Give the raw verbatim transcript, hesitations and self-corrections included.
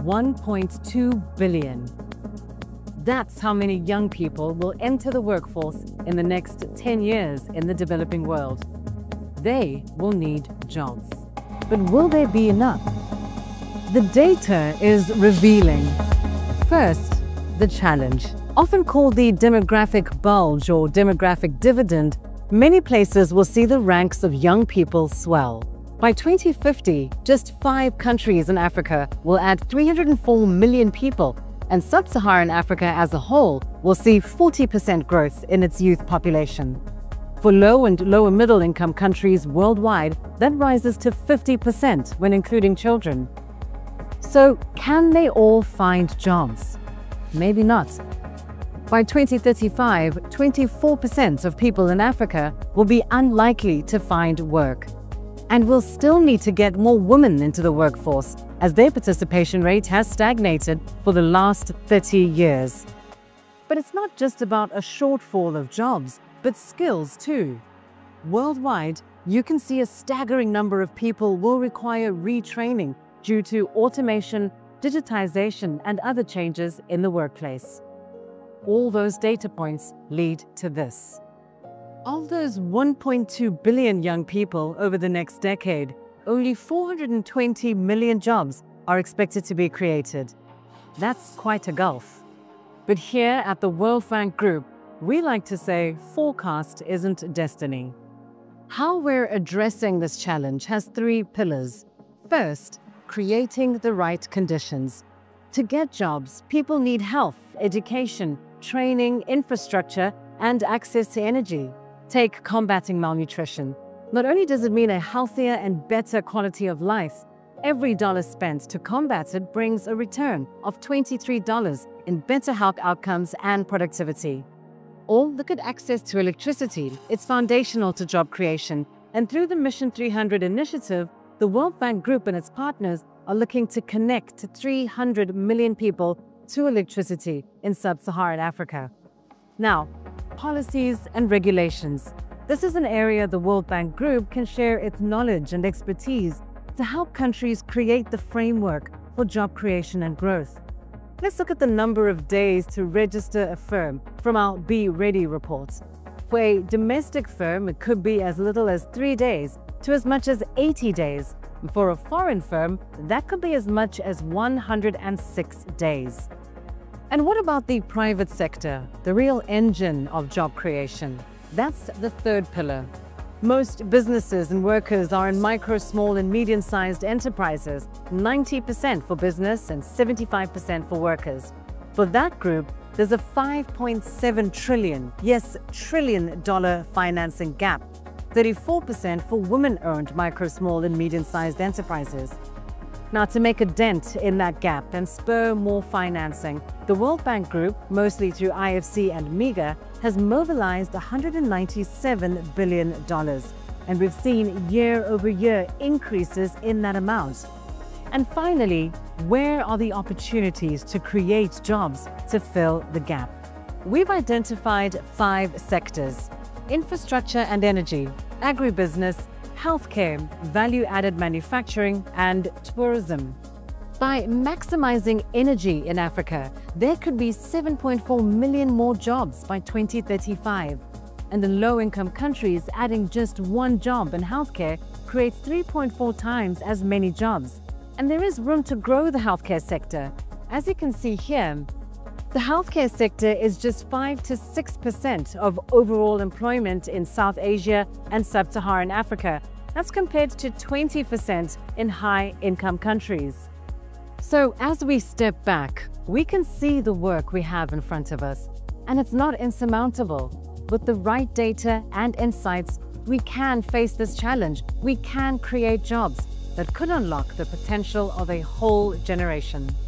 one point two billion. That's how many young people will enter the workforce in the next ten years in the developing world. They will need jobs. But will there be enough? The data is revealing. First, the challenge. Often called the demographic bulge or demographic dividend, many places will see the ranks of young people swell. By twenty fifty, just five countries in Africa will add three hundred four million people, and sub-Saharan Africa as a whole will see forty percent growth in its youth population. For low and lower middle income countries worldwide, that rises to fifty percent when including children. So, can they all find jobs? Maybe not. By twenty thirty-five, twenty-four percent of people in Africa will be unlikely to find work. And we'll still need to get more women into the workforce, as their participation rate has stagnated for the last thirty years. But it's not just about a shortfall of jobs, but skills too. Worldwide, you can see a staggering number of people will require retraining due to automation, digitization, and other changes in the workplace. All those data points lead to this. Of those one point two billion young people over the next decade, only four hundred twenty million jobs are expected to be created. That's quite a gulf. But here at the World Bank Group, we like to say forecast isn't destiny. How we're addressing this challenge has three pillars. First, creating the right conditions. To get jobs, people need health, education, training, infrastructure, and access to energy. Take combating malnutrition. Not only does it mean a healthier and better quality of life, every dollar spent to combat it brings a return of twenty-three dollars in better health outcomes and productivity. Or look at access to electricity. It's foundational to job creation. And through the Mission three hundred initiative, the World Bank Group and its partners are looking to connect three hundred million people to electricity in sub-Saharan Africa. Now, policies and regulations. This is an area the World Bank Group can share its knowledge and expertise to help countries create the framework for job creation and growth. Let's look at the number of days to register a firm from our Be Ready reports. For a domestic firm, it could be as little as three days to as much as eighty days. For a foreign firm, that could be as much as one hundred six days. And what about the private sector, the real engine of job creation? That's the third pillar. Most businesses and workers are in micro, small, and medium-sized enterprises, ninety percent for business and seventy-five percent for workers. For that group, there's a five point seven trillion, yes, trillion dollar financing gap, thirty-four percent for women-owned micro, small, and medium-sized enterprises. Now, to make a dent in that gap and spur more financing, the World Bank Group, mostly through I F C and MEGA, has mobilized one hundred ninety-seven billion dollars, and we've seen year-over-year increases in that amount. And finally, where are the opportunities to create jobs to fill the gap? We've identified five sectors: infrastructure and energy, agribusiness, healthcare, value-added manufacturing, and tourism. By maximizing energy in Africa, there could be seven point four million more jobs by twenty thirty-five. And in low-income countries, adding just one job in healthcare creates three point four times as many jobs. And there is room to grow the healthcare sector. As you can see here, the healthcare sector is just five to six percent of overall employment in South Asia and Sub-Saharan Africa. That's compared to twenty percent in high-income countries. So as we step back, we can see the work we have in front of us, and it's not insurmountable. With the right data and insights, we can face this challenge. We can create jobs that could unlock the potential of a whole generation.